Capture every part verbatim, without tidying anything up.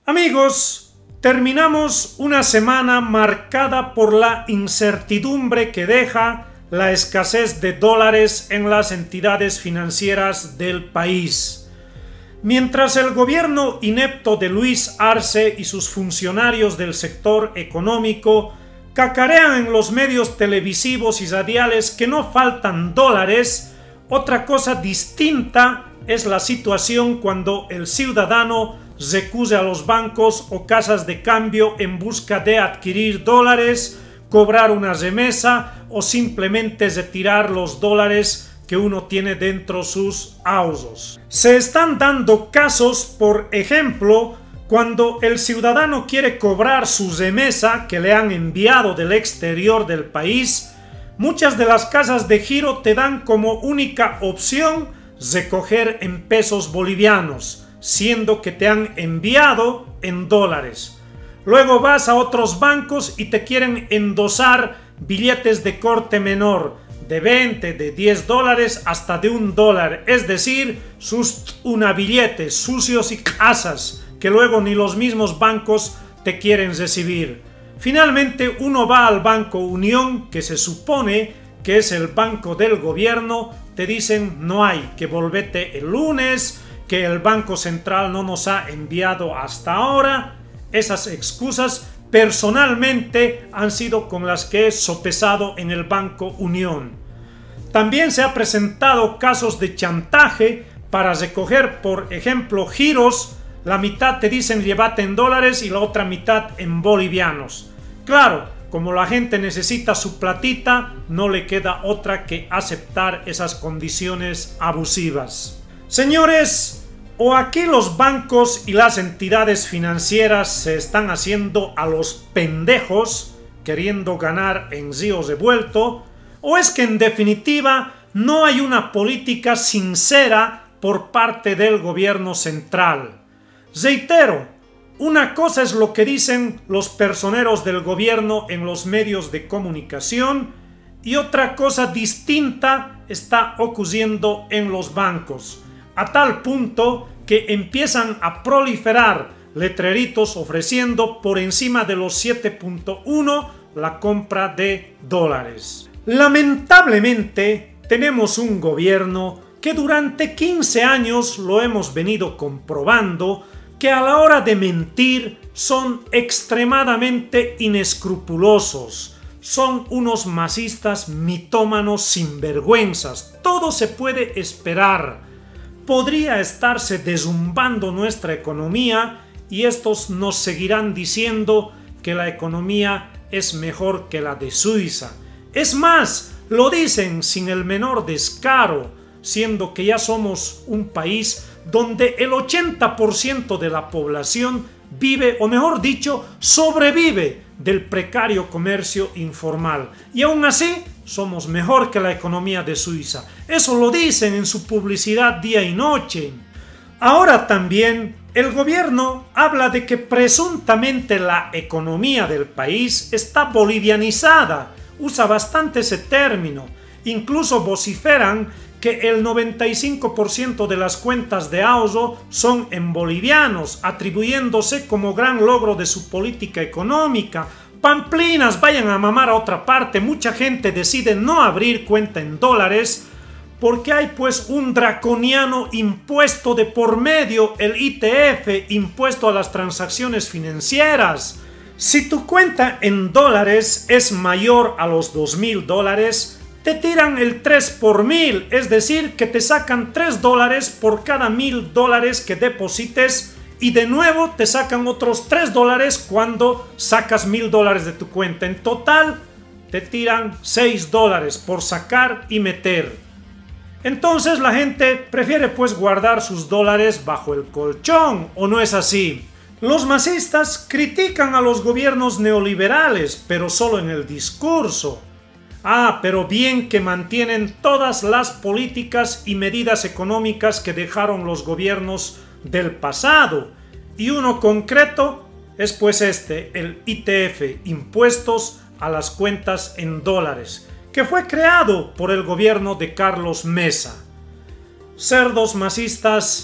Amigos, terminamos una semana marcada por la incertidumbre que deja la escasez de dólares en las entidades financieras del país. Mientras el gobierno inepto de Luis Arce y sus funcionarios del sector económico cacarean en los medios televisivos y radiales que no faltan dólares, otra cosa distinta es la situación cuando el ciudadano recurre a los bancos o casas de cambio en busca de adquirir dólares, cobrar una remesa o simplemente retirar los dólares que uno tiene dentro sus ahorros. Se están dando casos, por ejemplo, cuando el ciudadano quiere cobrar su remesa que le han enviado del exterior del país, muchas de las casas de giro te dan como única opción recoger en pesos bolivianos, siendo que te han enviado en dólares. Luego vas a otros bancos y te quieren endosar billetes de corte menor, de veinte, de diez dólares hasta de un dólar, es decir, sus una billetes sucios y casas que luego ni los mismos bancos te quieren recibir. Finalmente uno va al Banco Unión, que se supone que es el banco del gobierno, te dicen no hay, que volvete el lunes, que el Banco Central no nos ha enviado hasta ahora. Esas excusas personalmente han sido con las que he sopesado en el Banco Unión. También se han presentado casos de chantaje para recoger, por ejemplo, giros. La mitad te dicen llévate en dólares y la otra mitad en bolivianos. Claro, como la gente necesita su platita, no le queda otra que aceptar esas condiciones abusivas. Señores, o aquí los bancos y las entidades financieras se están haciendo a los pendejos, queriendo ganar en río revuelto, o es que en definitiva no hay una política sincera por parte del gobierno central. Reitero, una cosa es lo que dicen los personeros del gobierno en los medios de comunicación y otra cosa distinta está ocurriendo en los bancos, a tal punto que empiezan a proliferar letreritos ofreciendo por encima de los siete punto uno la compra de dólares. Lamentablemente tenemos un gobierno que durante quince años lo hemos venido comprobando que a la hora de mentir son extremadamente inescrupulosos, son unos masistas mitómanos sinvergüenzas. Todo se puede esperar. Podría estarse derrumbando nuestra economía y estos nos seguirán diciendo que la economía es mejor que la de Suiza. Es más, lo dicen sin el menor descaro, siendo que ya somos un país donde el ochenta por ciento de la población vive, o mejor dicho, sobrevive del precario comercio informal. Y aún así, somos mejor que la economía de Suiza. Eso lo dicen en su publicidad día y noche. Ahora también, el gobierno habla de que presuntamente la economía del país está bolivianizada. Usa bastante ese término. Incluso vociferan que el noventa y cinco por ciento de las cuentas de ahorro son en bolivianos, atribuyéndose como gran logro de su política económica. Pamplinas, vayan a mamar a otra parte. Mucha gente decide no abrir cuenta en dólares porque hay pues un draconiano impuesto de por medio, el I T F, impuesto a las transacciones financieras. Si tu cuenta en dólares es mayor a los dos mil dólares, te tiran el tres por mil, es decir, que te sacan tres dólares por cada mil dólares que deposites y de nuevo te sacan otros tres dólares cuando sacas mil dólares de tu cuenta. En total te tiran seis dólares por sacar y meter. Entonces la gente prefiere pues guardar sus dólares bajo el colchón, ¿o no es así? Los masistas critican a los gobiernos neoliberales, pero solo en el discurso. Ah, pero bien que mantienen todas las políticas y medidas económicas que dejaron los gobiernos del pasado. Y uno concreto es pues este, el I T F, impuestos a las cuentas en dólares, que fue creado por el gobierno de Carlos Mesa. Cerdos masistas,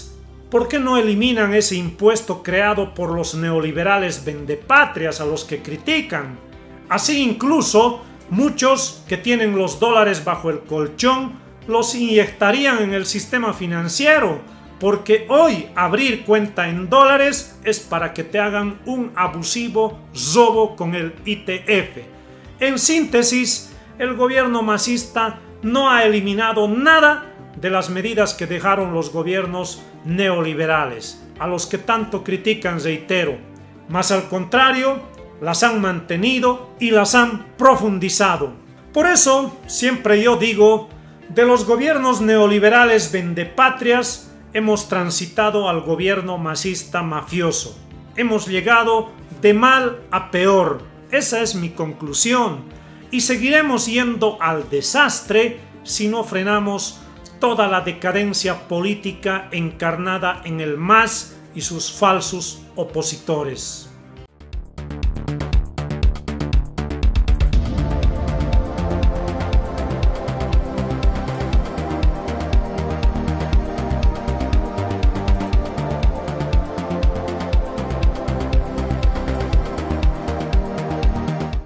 ¿Por qué no eliminan ese impuesto creado por los neoliberales vendepatrias a los que critican? Así incluso muchos que tienen los dólares bajo el colchón los inyectarían en el sistema financiero, porque hoy abrir cuenta en dólares es para que te hagan un abusivo robo con el I T F. En síntesis, el gobierno masista no ha eliminado nada de las medidas que dejaron los gobiernos neoliberales, a los que tanto critican, reitero, más al contrario, las han mantenido y las han profundizado. Por eso, siempre yo digo, de los gobiernos neoliberales vendepatrias, hemos transitado al gobierno masista mafioso. Hemos llegado de mal a peor. Esa es mi conclusión. Y seguiremos yendo al desastre si no frenamos toda la decadencia política encarnada en el M A S y sus falsos opositores.